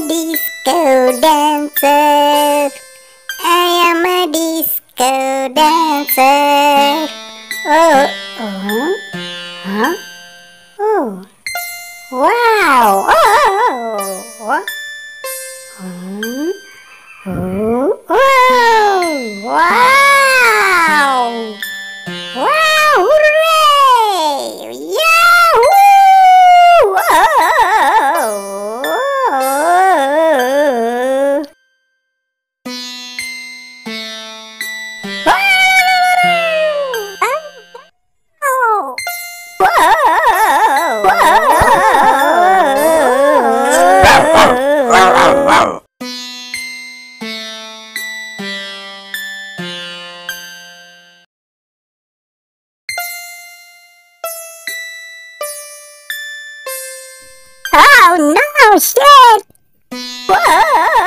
disco dancer. I am a disco dancer. Oh, oh, huh? Oh, wow! Oh, oh, oh, wow! Wow! Hooray! Yahoo! Oh no, shit! Whoa!